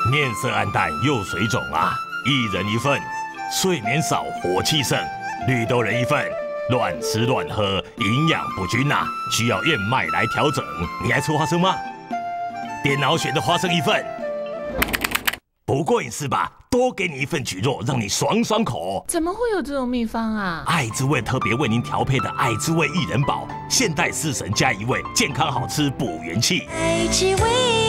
面色暗淡又水肿啊，一人一份。睡眠少，火气盛。绿豆仁一份。乱吃乱喝，营养不均呐，需要燕麦来调整。你爱吃花生吗？电脑选的花生一份。不过瘾是吧？多给你一份蒟蒻，让你爽爽口。 怎么会有这种秘方啊？ 爱之味特别为您调配的爱之味薏仁宝，现代4神加1味，健康好吃补元气。 爱之味。